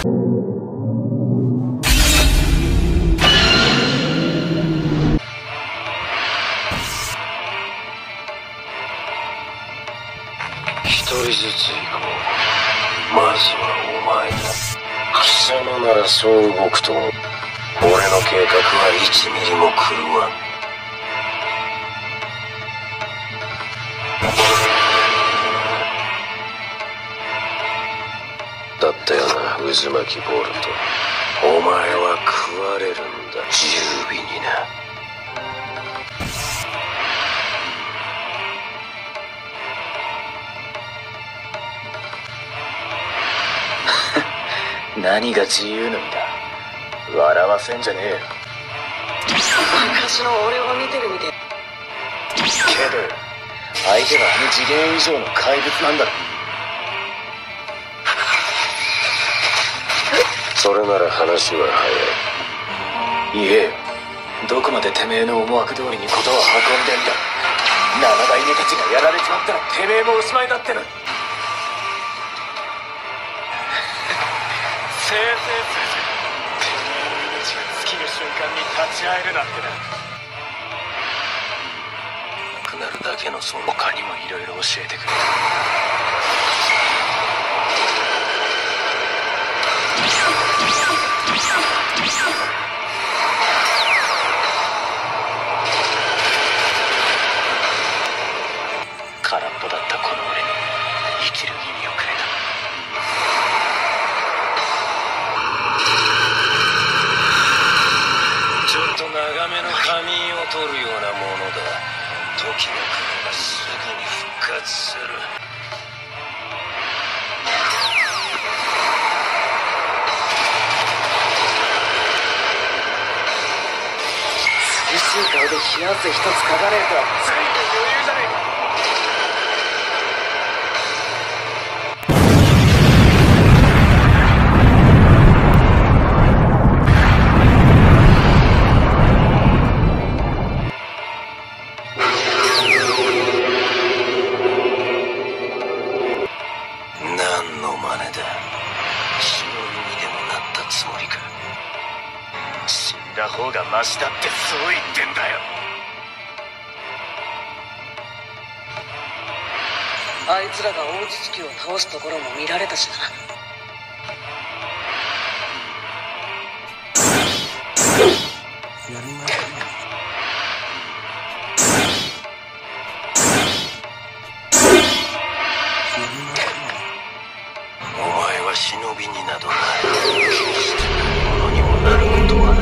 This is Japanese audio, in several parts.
一人ずつ行こう。まずはお前だ。貴様ならそう動くと思う。俺の計画は1ミリも狂わん。だったよな、渦巻きボルト。お前は食われるんだ、十尾にな。 何が自由の身だ。笑わせんじゃねえよ。 昔の俺を見てるみてえ。 けど相手はあの次元以上の怪物なんだろ。 それなら話は早い。 言えよ。どこまでてめえの思惑通りにことを運んでんだ。七代目たちがやられちまったらてめえもおしまいだっての。せいぜいてめえの命が尽きる瞬間に立ち会えるなんてな。 なくなるだけのその他にもいろいろ教えてくれ。空っぽだったこの俺に生きる意味をくれた。 ちょっと長めの仮眠を取るようなものだ。時が来ればすぐに復活する。 厳しい顔で冷や汗一つかかねえとは随分余裕じゃねえか。 何の真似だ。忍びにでもなったつもりか。 死んだ方がマシだってそう言ってんだよ。 あいつらが大筒木を倒すところも見られたしな。 お前は忍びになどなる。決して何者にもなることはない。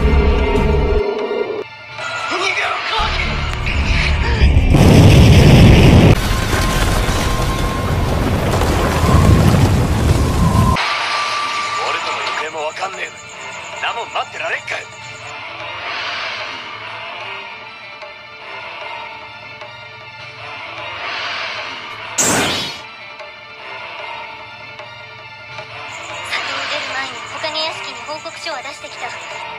逃げろ、カワキ！ 俺との行方もわかんねえのになもん待ってられっかよ。 里を出る前に他の屋敷に報告書は出してきた。